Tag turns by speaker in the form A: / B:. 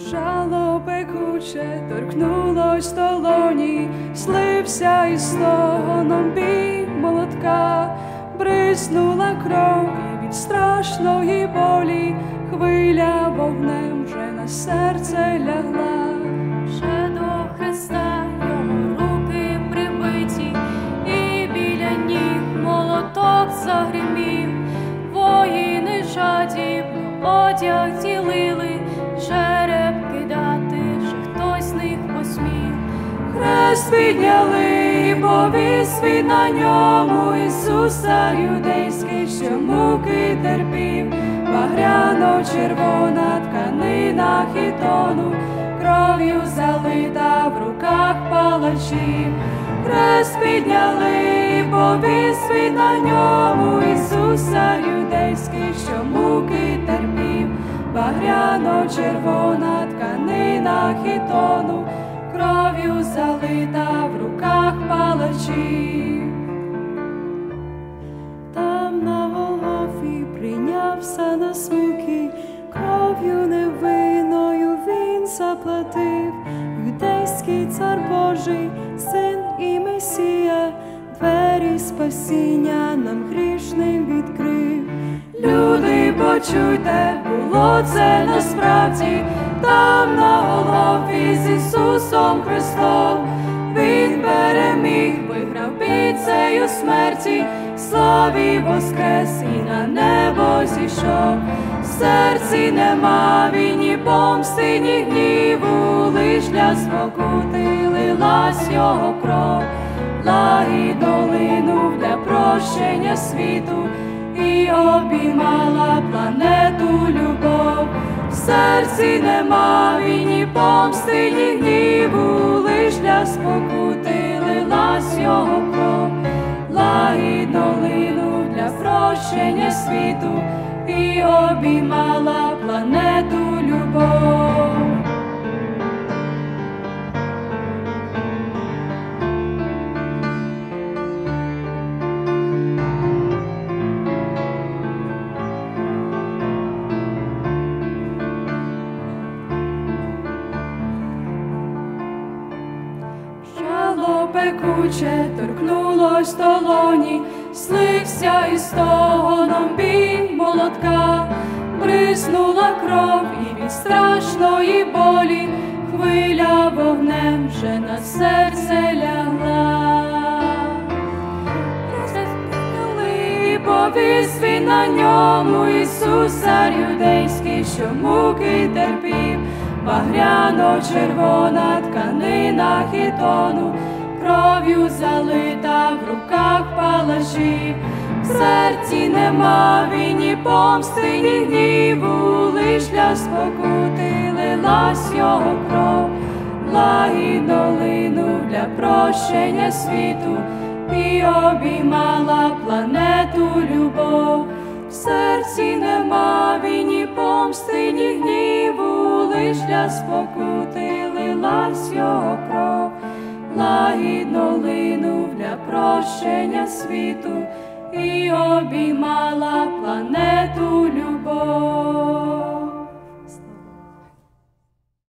A: Жало пекуче торкнулось долоні, слився із стоном бій молотка, бризнула кров і від страшної болі хвиля вогнем вже на серце лягла.
B: Вже до Христа його руки прибиті, і біля ніг молоток загримів. Воїни жадібно одяг ділили, жереб кидати вже хтось з них посмів.
A: Хрест підняли, повіс він на ньому Ісуса юдейський, що муки терпів. Багряно-червона тканина хітону, кров'ю залита в руках палачів. Хрест підняли, повіс він на ньому Ісуса юдейський, що муки терпів. Багряно-червона тканина хітону, кров'ю залита в руках палачів. Там на Голгофі прийнявся на смуки, кров'ю невинною він заплатив. Юдейський цар Божий, Син і Месія, двері спасіння нам грішним відкрив. Люди, почуйте, було це насправді, там на Голгофі з Ісусом Христом. Він переміг, виграв бійцею смерті, славі воскрес і на небо зійшов. В серці нема війні, помсти, ні гніву, лиш для спокути лилась його кров. Лагідно линув для прощення світу і обіймала планету любов. В серці нема війні, помсти, ні гніву, лиш для спокути лилась його кров. Лагідно линув для прощення світу і обіймала планету любов. Жало пекуче торкнулось долоні, слився із стоном бій молотка, бризнула кров і від страшної болі хвиля вогнем вже на серце лягла. Розп'яли, повіс він на ньому Ісус, цар юдейський, що муки терпів. Багряно-червона тканина хітону, кров'ю залита в руках палачів. В серці нема війні, помсти, ні гніву, лиш для спокути лилась його кров. Лагідно линув для прощення світу і обіймала планету любов. В серці нема війні, помсти, ні гніву, лиш для спокути лилась його кров. Лагідно линув для прощення світу і обіймала